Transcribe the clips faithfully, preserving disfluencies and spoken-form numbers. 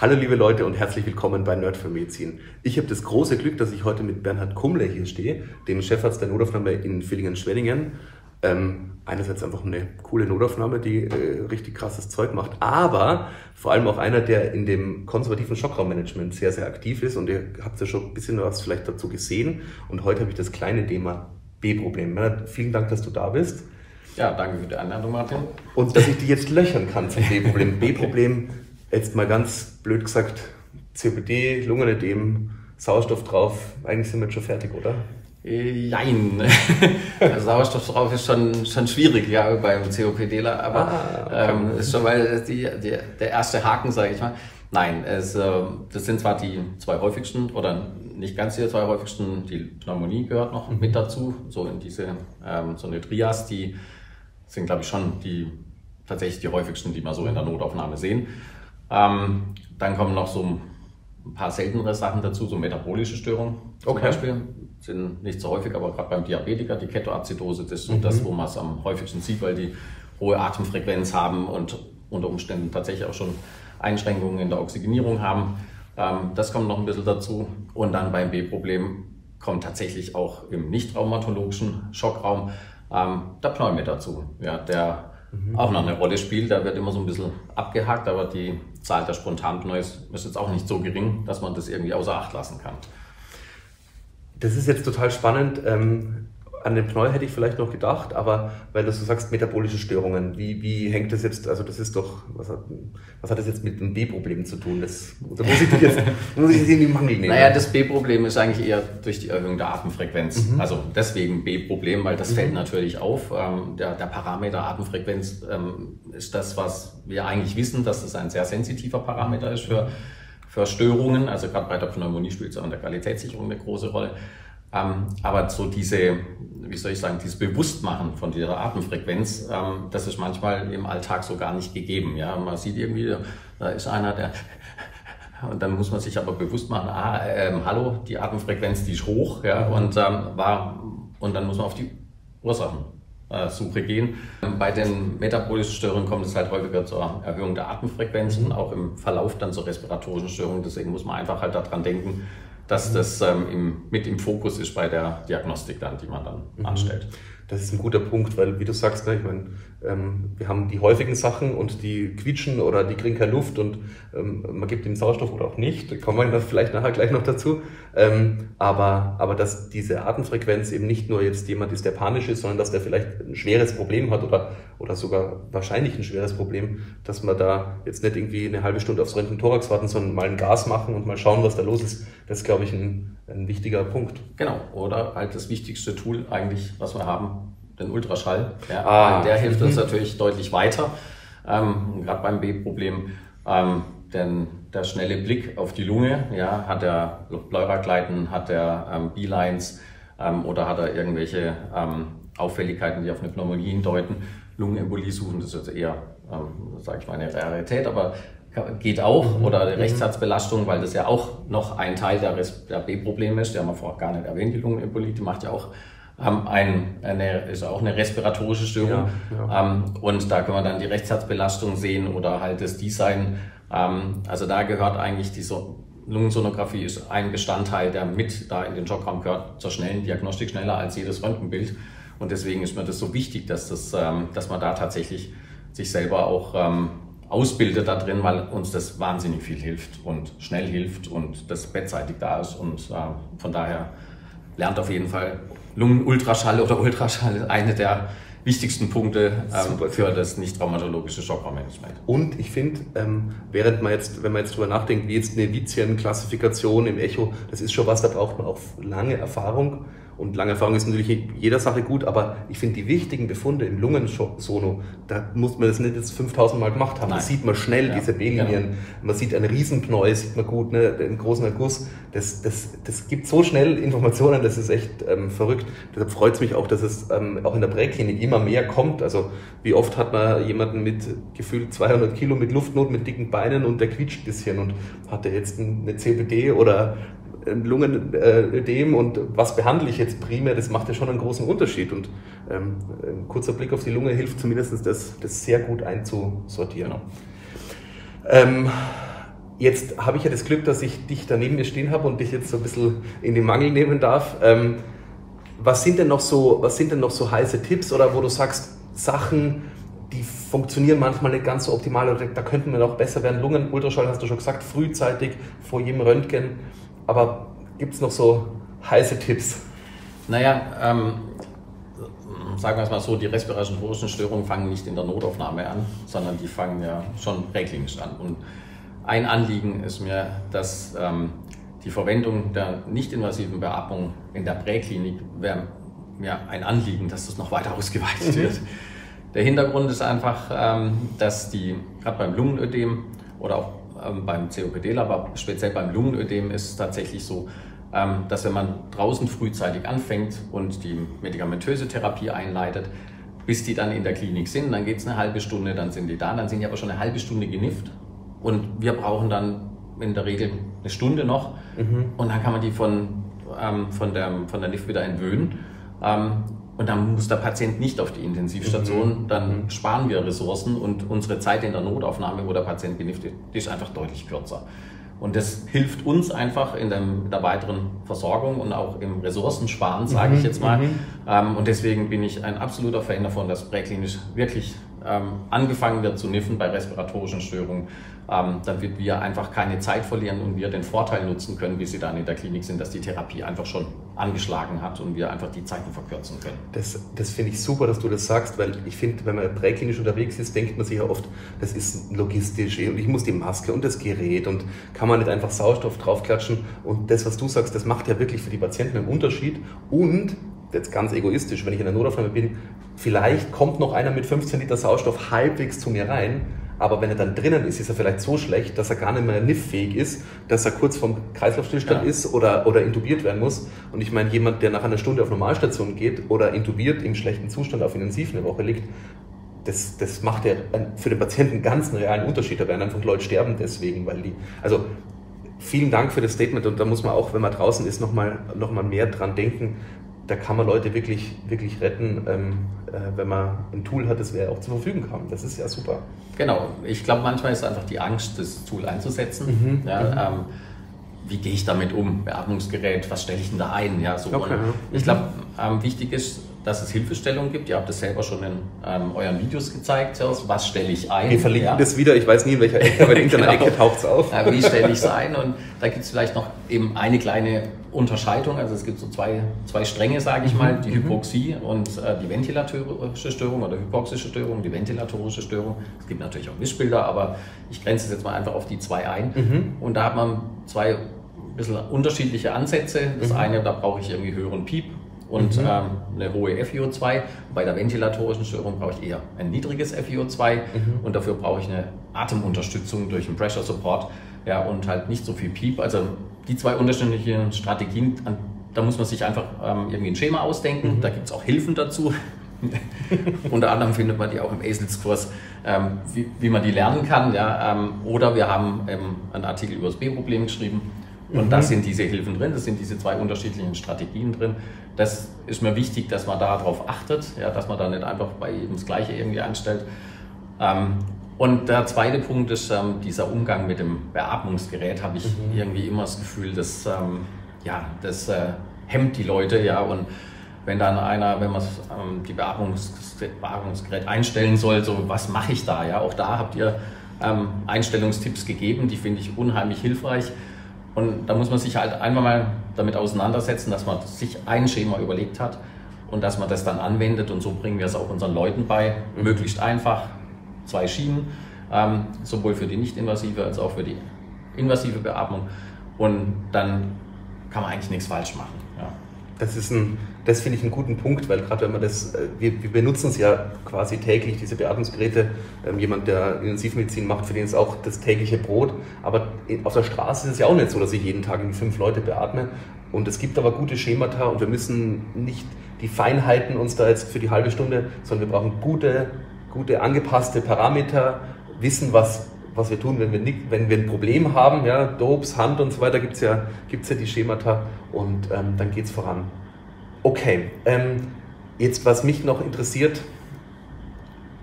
Hallo liebe Leute und herzlich willkommen bei Nerd für Medizin. Ich habe das große Glück, dass ich heute mit Bernhard Kummler hier stehe, dem Chefarzt der Notaufnahme in Villingen-Schwenningen. Ähm, einerseits einfach eine coole Notaufnahme, die äh, richtig krasses Zeug macht, aber vor allem auch einer, der in dem konservativen Schockraummanagement sehr, sehr aktiv ist und ihr habt ja schon ein bisschen was vielleicht dazu gesehen und heute habe ich das kleine Thema B-Problem. Bernhard, vielen Dank, dass du da bist. Ja, danke für die Einladung, Martin. Und dass ich die jetzt löchern kann zum B-Problem. B-Problem, jetzt mal ganz blöd gesagt, C O P D, Lungenödem, Sauerstoff drauf, eigentlich sind wir jetzt schon fertig, oder? Nein, also Sauerstoff drauf ist schon, schon schwierig, ja, beim COPDler, aber ah, okay. ähm, ist schon mal die, die, der erste Haken, sage ich mal. Nein, es, äh, das sind zwar die zwei häufigsten, oder nicht ganz die zwei häufigsten, die Pneumonie gehört noch mhm. mit dazu, so in diese, ähm, so eine Trias, die sind, glaube ich, schon die, tatsächlich die häufigsten, die wir so in der Notaufnahme sehen. Ähm, dann kommen noch so ein paar seltenere Sachen dazu, so metabolische Störungen zum okay. Beispiel. Sind nicht so häufig, aber gerade beim Diabetiker, die Ketoazidose, das ist so mhm. das, wo man es am häufigsten sieht, weil die hohe Atemfrequenz haben und unter Umständen tatsächlich auch schon Einschränkungen in der Oxygenierung haben. Ähm, das kommt noch ein bisschen dazu. Und dann beim B-Problem kommt tatsächlich auch im nicht-traumatologischen Schockraum ähm, der Pneu mit dazu, ja, der mhm. auch noch eine Rolle spielt. Da wird immer so ein bisschen abgehakt, aber die Zahl der Spontanpneus ist jetzt auch nicht so gering, dass man das irgendwie außer Acht lassen kann. Das ist jetzt total spannend. Ähm, an den Pneu hätte ich vielleicht noch gedacht, aber weil du so sagst, metabolische Störungen, wie, wie hängt das jetzt, also das ist doch, was hat, was hat das jetzt mit dem B-Problem zu tun? Das, da muss ich dich jetzt, muss ich jetzt in die Mangel nehmen. Naja, das B-Problem ist eigentlich eher durch die Erhöhung der Atemfrequenz. Mhm. Also deswegen B-Problem, weil das mhm. fällt natürlich auf. Ähm, der, der Parameter Atemfrequenz ähm, ist das, was wir eigentlich wissen, dass es ein sehr sensitiver Parameter ist für für Störungen, also gerade bei der Pneumonie spielt es auch in der Qualitätssicherung eine große Rolle. Ähm, aber so diese, wie soll ich sagen, dieses Bewusstmachen von dieser Atemfrequenz, ähm, das ist manchmal im Alltag so gar nicht gegeben. Ja, man sieht irgendwie, da ist einer, der, und dann muss man sich aber bewusst machen, ah, ähm, hallo, die Atemfrequenz, die ist hoch, ja, und ähm, war, und dann muss man auf die Ursachen Suche gehen. Bei den metabolischen Störungen kommt es halt häufiger zur Erhöhung der Atemfrequenz und auch im Verlauf dann zur respiratorischen Störung. Deswegen muss man einfach halt daran denken, dass das ähm, im, mit im Fokus ist bei der Diagnostik dann, die man dann mhm. anstellt. Das ist ein guter Punkt, weil wie du sagst, ne, ich meine, ähm, wir haben die häufigen Sachen und die quietschen oder die kriegen keine Luft und ähm, man gibt ihnen Sauerstoff oder auch nicht, da kommen wir vielleicht nachher gleich noch dazu. Ähm, aber, aber dass diese Atemfrequenz eben nicht nur jetzt jemand ist, der panisch ist, sondern dass der vielleicht ein schweres Problem hat oder, oder sogar wahrscheinlich ein schweres Problem, dass man da jetzt nicht irgendwie eine halbe Stunde aufs Röntgen-Thorax warten, sondern mal ein Gas machen und mal schauen, was da los ist. Das ist, glaube ich, ein, ein wichtiger Punkt. Genau, oder halt das wichtigste Tool eigentlich, was wir haben, den Ultraschall. Ja, ah, der hilft uns natürlich deutlich weiter, ähm, gerade beim B-Problem. Ähm, denn der schnelle Blick auf die Lunge, ja, hat er Pleuragleiten, hat er ähm, B-Lines ähm, oder hat er irgendwelche ähm, Auffälligkeiten, die auf eine Pneumonie hindeuten. Lungenembolie suchen, das ist jetzt eher, ähm, sage ich mal, eine Rarität, aber geht auch. Mhm. Oder Rechtsherzbelastung, weil das ja auch noch ein Teil der, der B-Probleme ist. Die haben wir vorher gar nicht erwähnt, die Lungenembolie, die macht ja auch haben ein, eine, ist auch eine respiratorische Störung. Ja, ja. Ähm, und da können wir dann die Rechtsherzbelastung sehen oder halt das Design. Ähm, also da gehört eigentlich die so Lungensonographie ist ein Bestandteil, der mit da in den Schockraum gehört, zur schnellen Diagnostik, schneller als jedes Röntgenbild. Und deswegen ist mir das so wichtig, dass, das, ähm, dass man da tatsächlich sich selber auch ähm, ausbildet da drin, weil uns das wahnsinnig viel hilft und schnell hilft und das bettseitig da ist. Und äh, von daher lernt auf jeden Fall Lungenultraschall oder Ultraschall ist eine der wichtigsten Punkte ähm, für das nicht-traumatologische Schockraummanagement. Und ich finde, ähm, während man jetzt, wenn man jetzt drüber nachdenkt, wie jetzt eine Vizien-Klassifikation im Echo, das ist schon was, da braucht man auch lange Erfahrung. Und lange Erfahrung ist natürlich in jeder Sache gut, aber ich finde die wichtigen Befunde im Lungensono, da muss man das nicht jetzt fünftausend Mal gemacht haben. Nein. Das sieht man schnell, ja, diese B-Linien. Genau. Man sieht einen Riesenpneu, sieht man gut, ne, einen großen Erguss. Das, das, das gibt so schnell Informationen, das ist echt ähm, verrückt. Deshalb freut es mich auch, dass es ähm, auch in der Präklinik immer mehr kommt. Also wie oft hat man jemanden mit gefühlt zweihundert Kilo mit Luftnot, mit dicken Beinen und der quietscht ein bisschen und hat der jetzt eine C P D oder Lungenödem und was behandle ich jetzt primär, das macht ja schon einen großen Unterschied und ähm, ein kurzer Blick auf die Lunge hilft zumindest, das, das sehr gut einzusortieren. Ähm, Jetzt habe ich ja das Glück, dass ich dich da neben mir stehen habe und dich jetzt so ein bisschen in den Mangel nehmen darf. Ähm, was sind denn noch so, was sind denn noch so heiße Tipps oder wo du sagst, Sachen, die funktionieren manchmal nicht ganz so optimal oder da könnten wir noch besser werden? Lungenultraschall hast du schon gesagt, frühzeitig, vor jedem Röntgen. Aber gibt es noch so heiße Tipps? Naja, ähm, sagen wir es mal so, die respiratorischen Störungen fangen nicht in der Notaufnahme an, sondern die fangen ja schon präklinisch an. Und ein Anliegen ist mir, dass ähm, die Verwendung der nicht-invasiven Beatmung in der Präklinik wäre mir ein Anliegen, dass das noch weiter ausgeweitet wird. Der Hintergrund ist einfach, ähm, dass die, gerade beim Lungenödem oder auch ähm, beim C O P D, aber speziell beim Lungenödem ist es tatsächlich so, ähm, dass wenn man draußen frühzeitig anfängt und die medikamentöse Therapie einleitet, bis die dann in der Klinik sind, dann geht es eine halbe Stunde, dann sind die da, dann sind die aber schon eine halbe Stunde genifft. Und wir brauchen dann in der Regel eine Stunde noch mhm. und dann kann man die von, ähm, von der, von der N I F wieder entwöhnen. Ähm, und dann muss der Patient nicht auf die Intensivstation, mhm. dann sparen wir Ressourcen und unsere Zeit in der Notaufnahme, wo der Patient genifft ist, die ist einfach deutlich kürzer. Und das hilft uns einfach in, dem, in der weiteren Versorgung und auch im Ressourcensparen, sage mhm. ich jetzt mal. Mhm. Ähm, und deswegen bin ich ein absoluter Fan davon, dass präklinisch wirklich ähm, angefangen wird zu niffen bei respiratorischen Störungen. Ähm, damit wir einfach keine Zeit verlieren und wir den Vorteil nutzen können, wie sie dann in der Klinik sind, dass die Therapie einfach schon angeschlagen hat und wir einfach die Zeiten verkürzen können. Das, das finde ich super, dass du das sagst, weil ich finde, wenn man präklinisch unterwegs ist, denkt man sich ja oft, das ist logistisch und ich muss die Maske und das Gerät und kann man nicht einfach Sauerstoff draufklatschen und das, was du sagst, das macht ja wirklich für die Patienten einen Unterschied und jetzt ganz egoistisch, wenn ich in der Notaufnahme bin, vielleicht kommt noch einer mit fünfzehn Liter Sauerstoff halbwegs zu mir rein, aber wenn er dann drinnen ist, ist er vielleicht so schlecht, dass er gar nicht mehr N I F-fähig ist, dass er kurz vorm Kreislaufstillstand ja. ist oder, oder intubiert werden muss. Und ich meine, jemand, der nach einer Stunde auf Normalstation geht oder intubiert im schlechten Zustand auf Intensiv eine Woche liegt, das, das macht ja für den Patienten ganz einen realen Unterschied. Da werden einfach Leute sterben deswegen, weil die, also vielen Dank für das Statement und da muss man auch, wenn man draußen ist, nochmal noch mal mehr dran denken. Da kann man Leute wirklich, wirklich retten, ähm, äh, wenn man ein Tool hat, das wir auch zur Verfügung haben. Das ist ja super. Genau. Ich glaube, manchmal ist einfach die Angst, das Tool einzusetzen. Mhm. Ja, mhm. Ähm, wie gehe ich damit um? Beatmungsgerät, was stelle ich denn da ein? Ja, so okay. Ich glaube, ähm, wichtig ist, dass es Hilfestellung gibt. Ihr habt das selber schon in ähm, euren Videos gezeigt. Was stelle ich ein? Wir verlinken ja. das wieder. Ich weiß nie, in welcher Ecke, aber in irgendeiner genau. Ecke taucht es auf. Ja, wie stelle ich es ein? Und da gibt es vielleicht noch eben eine kleine Unterscheidung. Also es gibt so zwei, zwei Stränge, sage ich mal. Die Hypoxie und äh, die ventilatorische Störung oder hypoxische Störung, die ventilatorische Störung. Es gibt natürlich auch Mischbilder, aber ich grenze es jetzt mal einfach auf die zwei ein. Mhm. Und da hat man zwei ein bisschen unterschiedliche Ansätze. Das mhm. eine, da brauche ich irgendwie höheren Piep und mhm. ähm, eine hohe F i O zwei. Bei der ventilatorischen Störung brauche ich eher ein niedriges F i O zwei mhm. und dafür brauche ich eine Atemunterstützung durch einen Pressure Support, ja, und halt nicht so viel Piep. Also die zwei unterschiedlichen Strategien, da muss man sich einfach ähm, irgendwie ein Schema ausdenken. Mhm. Da gibt es auch Hilfen dazu. Unter anderem findet man die auch im A S I L S-Kurs, ähm, wie, wie man die lernen kann. Ja, ähm, oder wir haben ähm, einen Artikel über das B-Problem geschrieben. Und mhm. da sind diese Hilfen drin, das sind diese zwei unterschiedlichen Strategien drin. Das ist mir wichtig, dass man darauf achtet, ja, dass man da nicht einfach bei jedem das Gleiche irgendwie anstellt. Ähm, und der zweite Punkt ist ähm, dieser Umgang mit dem Beatmungsgerät. Habe ich mhm. irgendwie immer das Gefühl, dass ähm, ja, das äh, hemmt die Leute. Ja, und wenn dann einer, wenn man ähm, die Beatmungs Beatmungsgerät einstellen soll, so was mache ich da? Ja, auch da habt ihr ähm, Einstellungstipps gegeben, die finde ich unheimlich hilfreich. Und da muss man sich halt einmal mal damit auseinandersetzen, dass man sich ein Schema überlegt hat und dass man das dann anwendet. Und so bringen wir es auch unseren Leuten bei. Mhm. Möglichst einfach, zwei Schienen, ähm, sowohl für die nicht-invasive als auch für die invasive Beatmung. Und dann kann man eigentlich nichts falsch machen. Ja. Das ist ein, das finde ich einen guten Punkt, weil gerade wenn man das, wir, wir benutzen es ja quasi täglich, diese Beatmungsgeräte. Ähm, jemand, der Intensivmedizin macht, für den ist auch das tägliche Brot. Aber auf der Straße ist es ja auch nicht so, dass ich jeden Tag fünf Leute beatme. Und es gibt aber gute Schemata und wir müssen nicht die Feinheiten uns da jetzt für die halbe Stunde, sondern wir brauchen gute, gute angepasste Parameter, wissen, was, was wir tun, wenn wir, nicht, wenn wir ein Problem haben, ja, Dopes, Hand und so weiter, gibt es ja, gibt's ja die Schemata und ähm, dann geht es voran. Okay, ähm, jetzt was mich noch interessiert,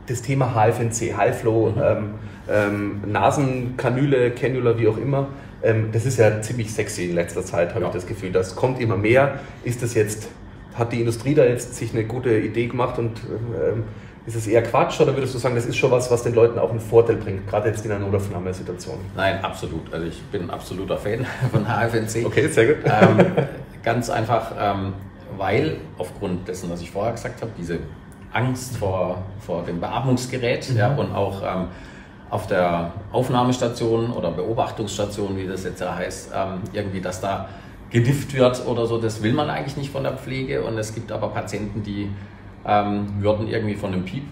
das Thema H F N C, High Flow, mhm. ähm, ähm, Nasenkanüle, Cannula, wie auch immer, ähm, das ist ja ziemlich sexy in letzter Zeit, habe ja. ich das Gefühl. Das kommt immer mehr. Ist das jetzt, hat die Industrie da jetzt sich eine gute Idee gemacht und ähm, ist es eher Quatsch oder würdest du sagen, das ist schon was, was den Leuten auch einen Vorteil bringt, gerade jetzt in einer Notaufnahmesituation? Nein, absolut. Also ich bin ein absoluter Fan von H F N C. Okay, sehr gut. Ähm, ganz einfach, ähm, weil aufgrund dessen, was ich vorher gesagt habe, diese Angst vor, vor dem Beatmungsgerät, mhm. ja, und auch ähm, auf der Aufnahmestation oder Beobachtungsstation, wie das jetzt ja heißt, ähm, irgendwie, dass da gedifft wird oder so, das will man eigentlich nicht von der Pflege. Und es gibt aber Patienten, die ähm, würden irgendwie von einem Piep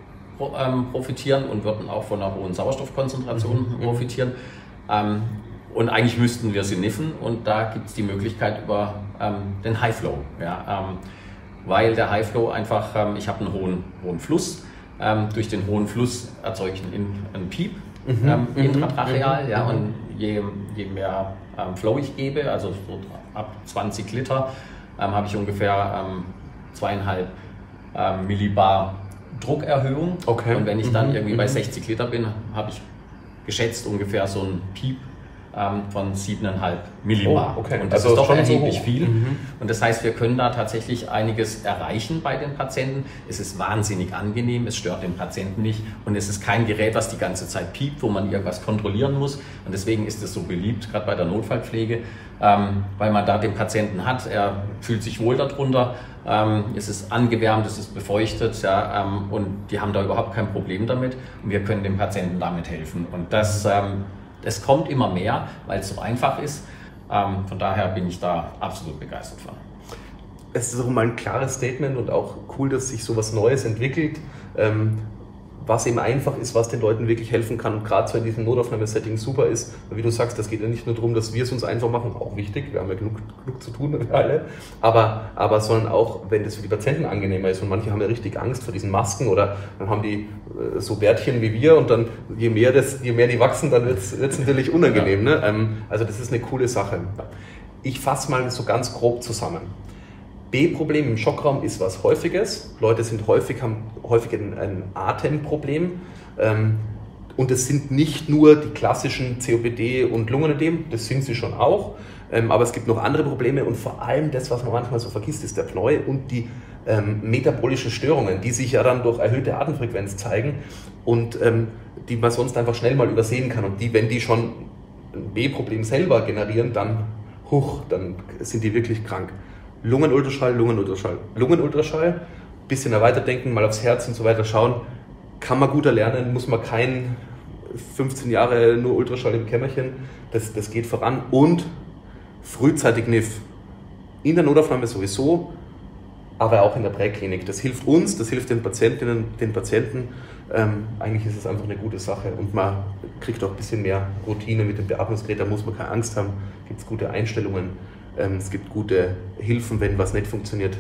ähm, profitieren und würden auch von einer hohen Sauerstoffkonzentration mhm. profitieren. Ähm, und eigentlich müssten wir sie niffen und da gibt es die Möglichkeit über ähm, den High Flow. Ja, ähm, weil der High Flow einfach, ähm, ich habe einen hohen, hohen Fluss, ähm, durch den hohen Fluss erzeuge ich einen, einen Piep mhm. ähm, intratracheal, mhm. ja, und je, je mehr ähm, Flow ich gebe, also so ab zwanzig Liter, ähm, habe ich ungefähr ähm, zweieinhalb ähm, Millibar Druckerhöhung. Okay. Und wenn ich dann mhm. irgendwie bei sechzig Liter bin, habe ich geschätzt ungefähr so einen Piep ähm, von siebeneinhalb Millibar. Oh, okay. Und das also ist doch erheblich so viel. Mhm. Und das heißt, wir können da tatsächlich einiges erreichen bei den Patienten. Es ist wahnsinnig angenehm, es stört den Patienten nicht und es ist kein Gerät, was die ganze Zeit piept, wo man irgendwas kontrollieren muss. Und deswegen ist es so beliebt, gerade bei der Notfallpflege, ähm, weil man da den Patienten hat, er fühlt sich wohl darunter, ähm, es ist angewärmt, es ist befeuchtet, ja, ähm, und die haben da überhaupt kein Problem damit und wir können dem Patienten damit helfen. Und das, ähm, das kommt immer mehr, weil es so einfach ist. Ähm, von daher bin ich da absolut begeistert von. Es ist auch mal ein klares Statement und auch cool, dass sich sowas Neues entwickelt, ähm, was eben einfach ist, was den Leuten wirklich helfen kann und gerade so in diesem Notaufnahmesetting super ist. Wie du sagst, das geht ja nicht nur darum, dass wir es uns einfach machen, auch wichtig, wir haben ja genug, genug zu tun, wir alle, aber, aber sondern auch, wenn das für die Patienten angenehmer ist und manche haben ja richtig Angst vor diesen Masken oder dann haben die äh, so Bärtchen wie wir und dann je mehr, das, je mehr die wachsen, dann wird es natürlich unangenehm. Ja. Ne? Ähm, also das ist eine coole Sache. Ich fasse mal so ganz grob zusammen. B-Problem im Schockraum ist was Häufiges. Leute sind häufig, haben häufig ein, ein Atemproblem. Ähm, und es sind nicht nur die klassischen C O P D und Lungenödem, das sind sie schon auch. Ähm, aber es gibt noch andere Probleme und vor allem das, was man manchmal so vergisst, ist der Pneu und die ähm, metabolischen Störungen, die sich ja dann durch erhöhte Atemfrequenz zeigen und ähm, die man sonst einfach schnell mal übersehen kann. Und die, wenn die schon ein B-Problem selber generieren, dann, huch, dann sind die wirklich krank. Lungenultraschall, Lungenultraschall, Lungenultraschall, bisschen erweitert denken, mal aufs Herz und so weiter schauen, kann man gut erlernen, muss man kein fünfzehn Jahre nur Ultraschall im Kämmerchen, das, das geht voran und frühzeitig N I F, in der Notaufnahme sowieso, aber auch in der Präklinik, das hilft uns, das hilft den Patientinnen, den Patienten, ähm, eigentlich ist es einfach eine gute Sache und man kriegt auch ein bisschen mehr Routine mit dem Beatmungsgerät, da muss man keine Angst haben, gibt es gute Einstellungen. Es gibt gute Hilfen, wenn was nicht funktioniert.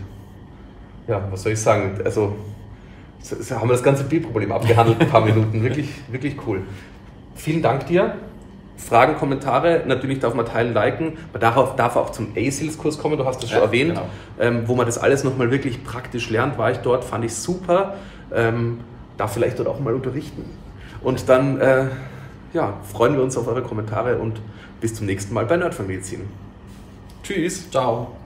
Ja, was soll ich sagen? Also so haben wir das ganze B-Problem abgehandelt in ein paar Minuten. Wirklich, wirklich cool. Vielen Dank dir. Fragen, Kommentare, natürlich darf man teilen, liken. Man darf, darf auch zum A S I L S-Kurs kommen, du hast das schon ja, erwähnt, genau. ähm, wo man das alles nochmal wirklich praktisch lernt. War ich dort, fand ich super. Ähm, darf vielleicht dort auch mal unterrichten. Und dann äh, ja, freuen wir uns auf eure Kommentare und bis zum nächsten Mal bei Nerd von Medizin. Tschüss. Ciao.